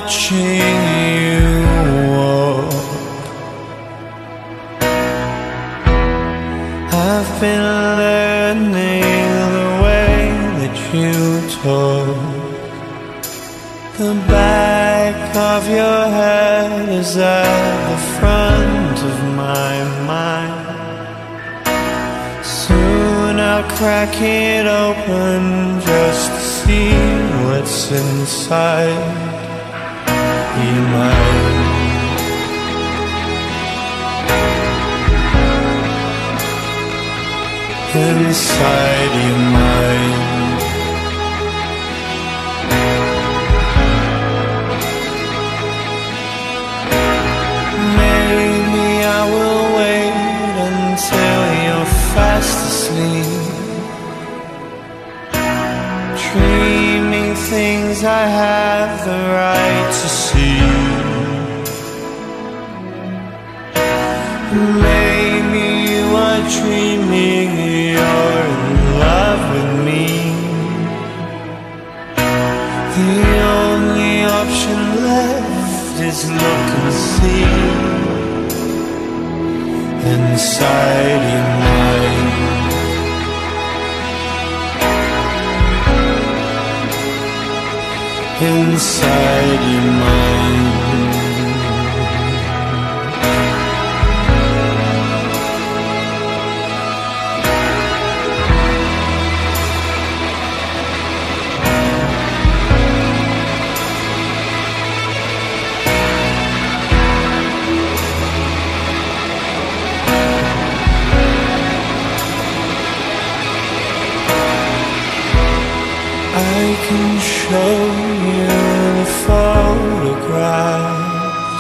watching you walk. I've been learning the way that you talk. The back of your head is at the front of my mind. Soon I'll crack it open just to see what's inside your mind. Inside your mind. Maybe I will wait until you're fast asleep, dreaming things I have the right to see. Maybe you are dreaming you're in love with me. The only option left is look and see inside your mind. Inside your mind. I can show you the photographs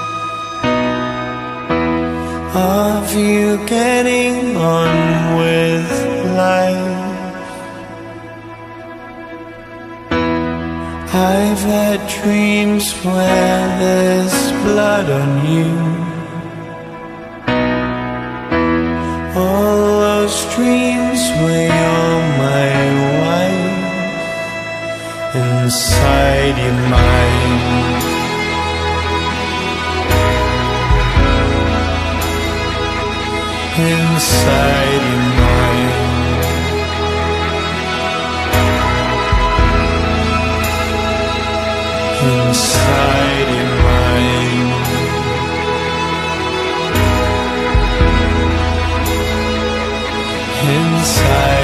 of you getting on with life. I've had dreams where there's blood on you. All those dreams where you're my wife. Inside your mind. Inside your mind. Inside your mind. Inside